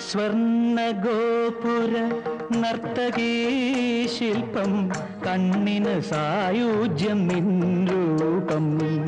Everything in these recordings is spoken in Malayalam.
സ്വർണഗോപുര നർത്തകീ ശില്പം കണ്ണിന് സായുജ്യം നിൻ രൂപം.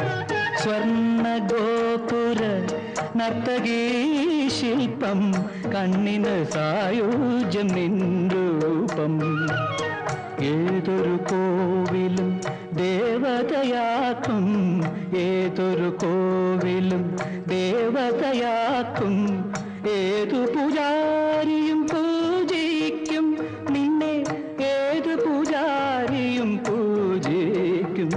സ്വർണഗോപുര നർത്തകീ ശില്പം കണ്ണിന് സായുജ്യം നിൻ രൂപം. ഏതൊരു കോവിലും ദേവതയാക്കും, ഏതൊരു കോവിലും ദേവതയാക്കും. ഏതു പൂജാരിയും പൂജിക്കും നിന്നെ, ഏതു പൂജാരിയും പൂജിക്കും.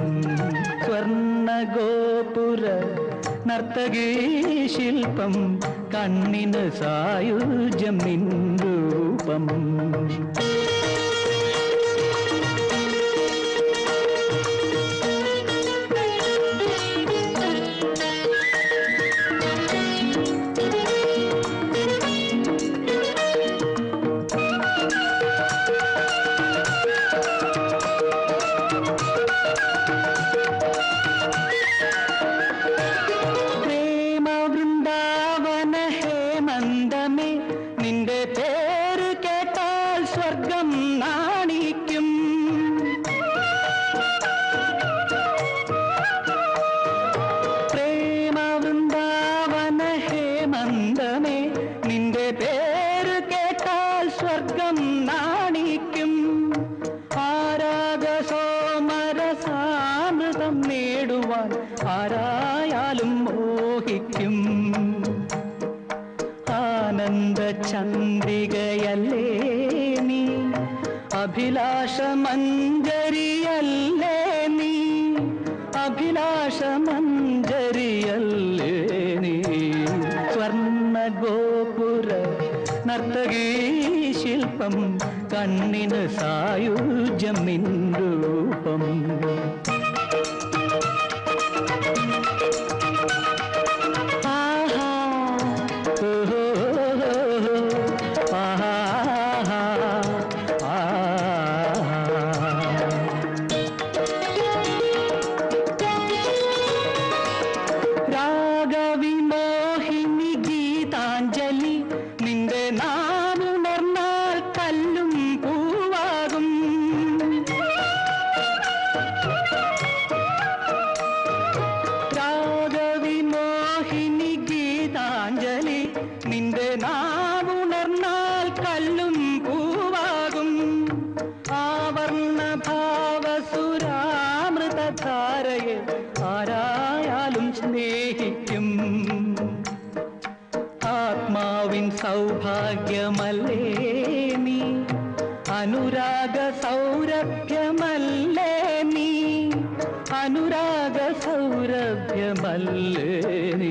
സ്വർണഗോപുര നർത്തകീ ശില്പം കണ്ണിന് സായുജ്യം നിൻ രൂപം. നിന്റെ പേര് കേട്ടാൽ സ്വർഗം നാണിക്കും. പ്രേമ വൃന്ദാവന ഹേമന്തമേ, നിന്റെ പേര് കേട്ടാൽ സ്വർഗം നാണിക്കും. ആരാഗ സോമരസാമൃതം നേടുവാൻ ആരായാലും മോഹിക്കും. ആനന്ദ ചന്ദ്രികയല്ലേ നീ, അഭിലാഷമഞ്ജരിയല്ലേ നീ, അഭിലാഷമഞ്ജരിയല്ലേ നീ. സ്വർണഗോപുര നർത്തകീ ശില്പം കണ്ണിന് സായുജ്യം നിൻ രൂപം. രാഗവിമോഹിനി ഗീതാഞ്ജലി, നിന്റെ നാവുണർന്നാൽ കല്ലും പൂവാകും. രാഗവിമോഹിനി ഗീതാഞ്ജലി, നിന്റെ നാവുണർന്നാൽ കല്ലും പൂവാകും. ആവർണ ഭാവസുരാമൃതധാരയെ ആരായാലും സ്നേഹിക്കും. ആത്മാവിൻ സൗഭാഗ്യമല്ലേ നീ, അനുരാഗ സൗരഭ്യമല്ലേ നീ, അനുരാഗ സൗരഭ്യമല്ലേ നീ.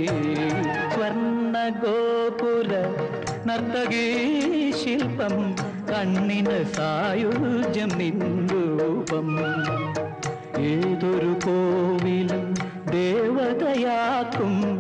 സ്വർണഗോപുര നർത്തകീ ശില്പം കണ്ണിന് സായുജ്യം നിൻ രൂപം. ഏതൊരു കോവിലും ദേവതയാക്കും,